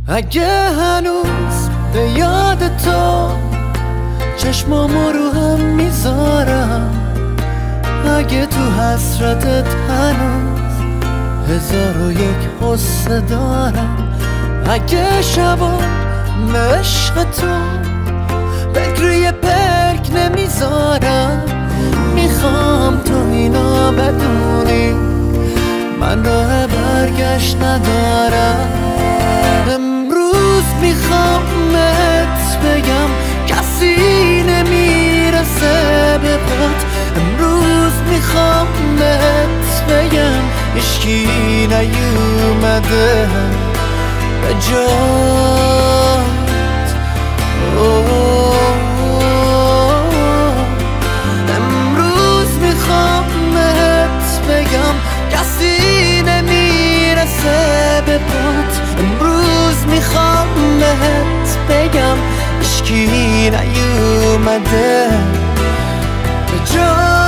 اگه هنوز به یاد تو چشمامو رو هم میذارم، اگه تو حسرتت هنوز 1001 حسه دارم، اگه شبا عشق تو بگروی پلک نمیذارم، میخوام تو اینا بدونی من راه برگشت ندارم. امروز میخوام بهت بگم کسی نمیرسه به پات، امروز میخوام بهت بگم هیچکی نیومده به جات. امروز میخوام بهت بگم کسی نمیرسه به پات، امروز میخوام بهت بگم هیچکی نیومده به جات.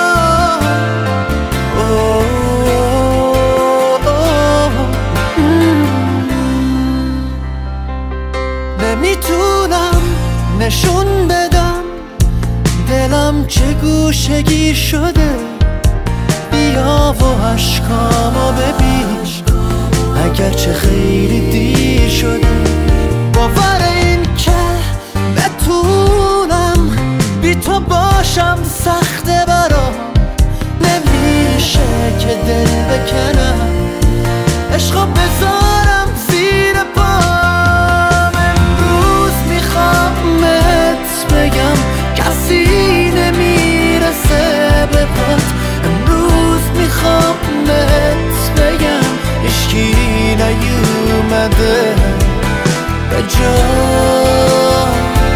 نمیتونم نشون بدم دلم چه گوشگیر شده، بیا و عشقامو ببین اگرچه خیلی دیر شده. باور این که بتونم بی تو باشم سخته برام، نمیشه که دل بکنم عشقو بذارم زیر پام. امروز میخوام بهت بگم کسی نمیرسه به پات، امروز میخوام بهت بگم هیچکی نیومده به جات.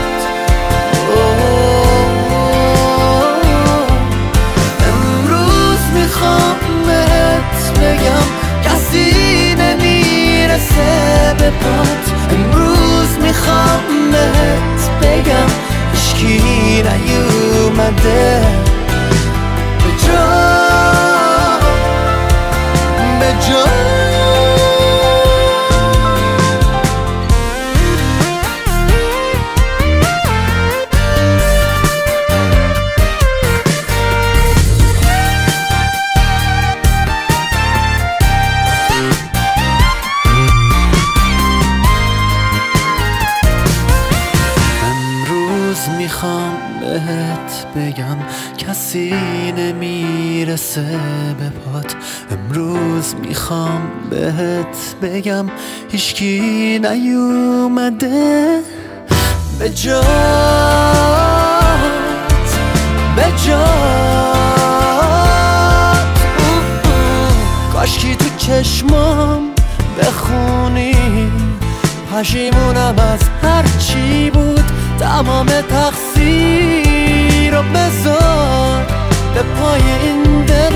امروز میخوام بهت بگم کسی نمیرسه به پات، امروز میخوام بهت بگم هیچکی نیومده به جات، به جات. میخوام بهت بگم کسی نمیرسه به پات، امروز میخوام بهت بگم هیچکی نیومده به جات، به جات. کاشکی تو چشمام بخونی پشیمونم از هر چی بود، تمام تقصیر رو بذار به پای این دل